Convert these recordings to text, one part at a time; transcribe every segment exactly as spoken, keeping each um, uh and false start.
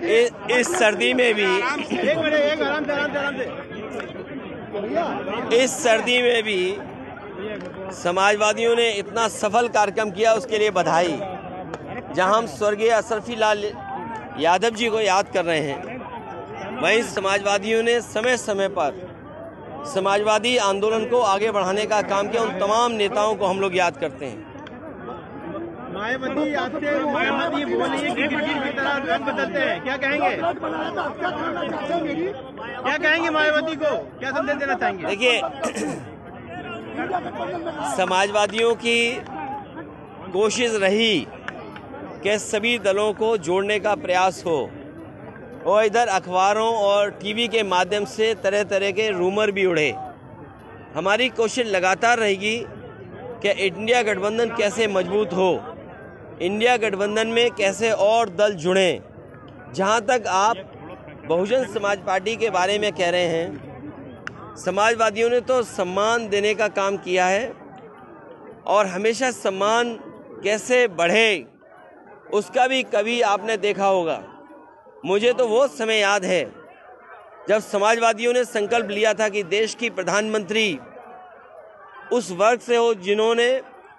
इस, इस सर्दी में भी एक मिनट एक आराम से आराम से आराम से इस सर्दी में भी समाजवादियों ने इतना सफल कार्यक्रम किया, उसके लिए बधाई। जहां हम स्वर्गीय असरफी लाल यादव जी को याद कर रहे हैं, वहीं समाजवादियों ने समय समय पर समाजवादी आंदोलन को आगे बढ़ाने का काम किया। उन तमाम नेताओं को हम लोग याद करते हैं। मायावती आपसे मायावती बोल रही है कि गिरगिट की तरह रंग बदलते हैं, क्या कहेंगे? क्या कहेंगे मायावती को, क्या संदेश देना चाहेंगे? देखिए, समाजवादियों की कोशिश रही कि सभी दलों को जोड़ने का प्रयास हो, और इधर अखबारों और टीवी के माध्यम से तरह तरह के रूमर भी उड़े। हमारी कोशिश लगातार रहेगी कि इंडिया गठबंधन कैसे मजबूत हो, इंडिया गठबंधन में कैसे और दल जुड़ें। जहां तक आप बहुजन समाज पार्टी के बारे में कह रहे हैं, समाजवादियों ने तो सम्मान देने का काम किया है, और हमेशा सम्मान कैसे बढ़े उसका भी कभी आपने देखा होगा। मुझे तो वो समय याद है जब समाजवादियों ने संकल्प लिया था कि देश की प्रधानमंत्री उस वर्ग से हो जिन्होंने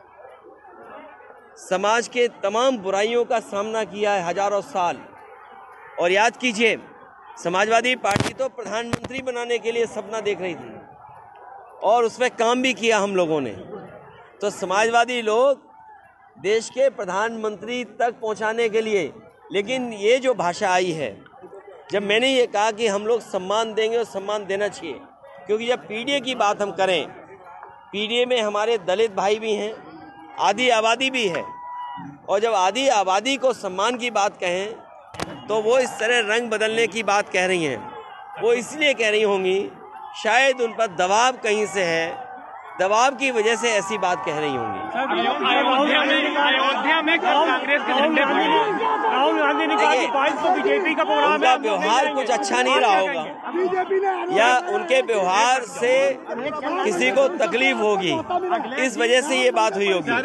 समाज के तमाम बुराइयों का सामना किया है हजारों साल। और याद कीजिए, समाजवादी पार्टी तो प्रधानमंत्री बनाने के लिए सपना देख रही थी, और उसमें काम भी किया हम लोगों ने। तो समाजवादी लोग देश के प्रधानमंत्री तक पहुंचाने के लिए, लेकिन ये जो भाषा आई है, जब मैंने ये कहा कि हम लोग सम्मान देंगे और सम्मान देना चाहिए, क्योंकि जब पीडीए की बात हम करें, पीडीए में हमारे दलित भाई भी हैं, आधी आबादी भी है, और जब आधी आबादी को सम्मान की बात कहें तो वो इस तरह रंग बदलने की बात कह रही हैं। वो इसलिए कह रही होंगी, शायद उन पर दबाव कहीं से है, दबाव की वजह से ऐसी बात कह रही होंगी। अयोध्या में कांग्रेस के झंडे राहुल गांधी ने कहा कि बाईस को बीजेपी का प्रोग्राम उनका व्यवहार कुछ अच्छा नहीं रहा होगा, या उनके व्यवहार से किसी को तकलीफ होगी, इस वजह से ये बात हुई होगी।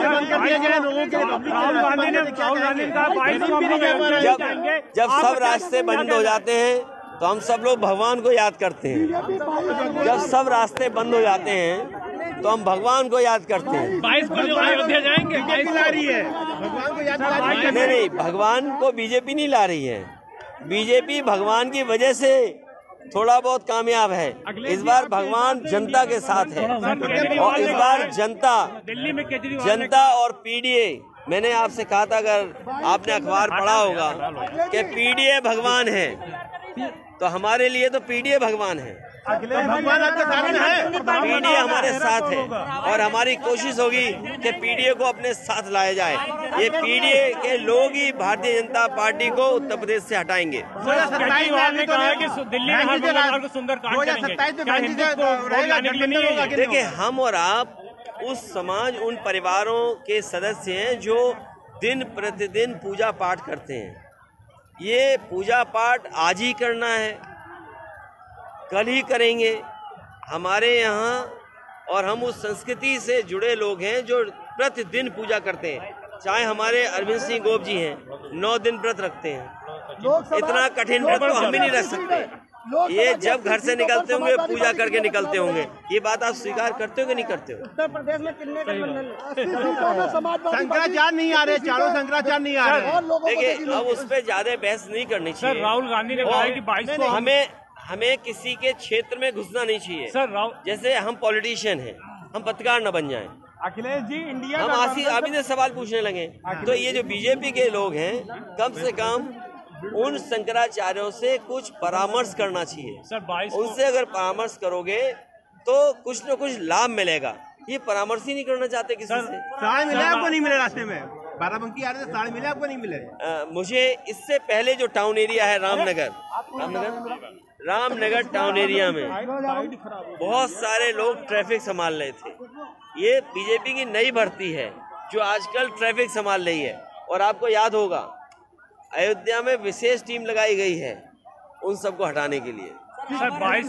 जब जब सब रास्ते बंद हो जाते हैं तो हम सब लोग भगवान को याद करते हैं। जब सब रास्ते बंद हो जाते हैं तो हम भगवान को याद करते हैं। बाईस को जो अयोध्या जाएंगे, बाईस ला रही है, भगवान को याद ला रही है। नहीं नहीं, भगवान को बीजेपी नहीं ला रही है। बीजेपी भगवान की वजह से थोड़ा बहुत कामयाब है। इस बार भगवान जनता के साथ है, और इस बार जनता जनता और पीडीए, मैंने आपसे कहा था, अगर आपने अखबार पढ़ा होगा, कि पीडीए भगवान है, तो हमारे लिए तो पीडीए भगवान है। भगवान आपके साथ है, पीडीए हमारे साथ है, और हमारी कोशिश होगी कि पीडीए को अपने साथ लाया जाए। ये पीडीए के लोग ही भारतीय जनता पार्टी को उत्तर प्रदेश से हटाएंगे। दो हजार सत्ताईस में कहा है कि दिल्ली में हर मंगलवार को सुंदर कांड करेंगे। देखिए, हम और आप उस समाज, उन परिवारों के सदस्य हैं जो दिन प्रतिदिन पूजा पाठ करते हैं। ये पूजा पाठ आज ही करना है, कल ही करेंगे। हमारे यहाँ, और हम उस संस्कृति से जुड़े लोग हैं जो प्रतिदिन पूजा करते हैं। चाहे हमारे अरविंद सिंह गोप जी हैं, नौ दिन व्रत रखते हैं। इतना कठिन व्रत तो हम भी नहीं रख सकते। ये जब घर से निकलते होंगे पूजा करके निकलते होंगे। ये बात आप स्वीकार करते हो कि नहीं करते हो? उत्तर प्रदेश में कितने गठबंधन शंकराचार्य नहीं आ रहे, चारों शंकराचार्य नहीं आ रहे। देखिए, अब उस पर ज्यादा बहस नहीं करनी चाहिए। राहुल गांधी ने कहा कि बाईस को हमें हमें किसी के क्षेत्र में घुसना नहीं चाहिए। सर, जैसे हम पॉलिटिशियन हैं, हम पत्रकार न बन जाएं। अखिलेश जी, इंडिया हम आसी अभी से सवाल पूछने लगे, तो ये जो बीजेपी के लोग हैं, कम से कम उन शंकराचार्यों से कुछ परामर्श करना चाहिए। सर, उनसे अगर परामर्श करोगे तो कुछ न कुछ लाभ मिलेगा। ये परामर्श ही नहीं करना चाहते किसी से। साढ़े मिले आपको नहीं मिले, रास्ते में बाराबंकी आ रहे थे, साढ़े मिले आपको नहीं मिले। आ, मुझे इससे पहले जो टाउन एरिया है रामनगर रामनगर रामनगर टाउन एरिया में बहुत सारे लोग ट्रैफिक संभाल रहे थे। ये बीजेपी की नई भर्ती है जो आजकल ट्रैफिक संभाल रही है। और आपको याद होगा, अयोध्या में विशेष टीम लगाई गई है उन सबको हटाने के लिए। सर,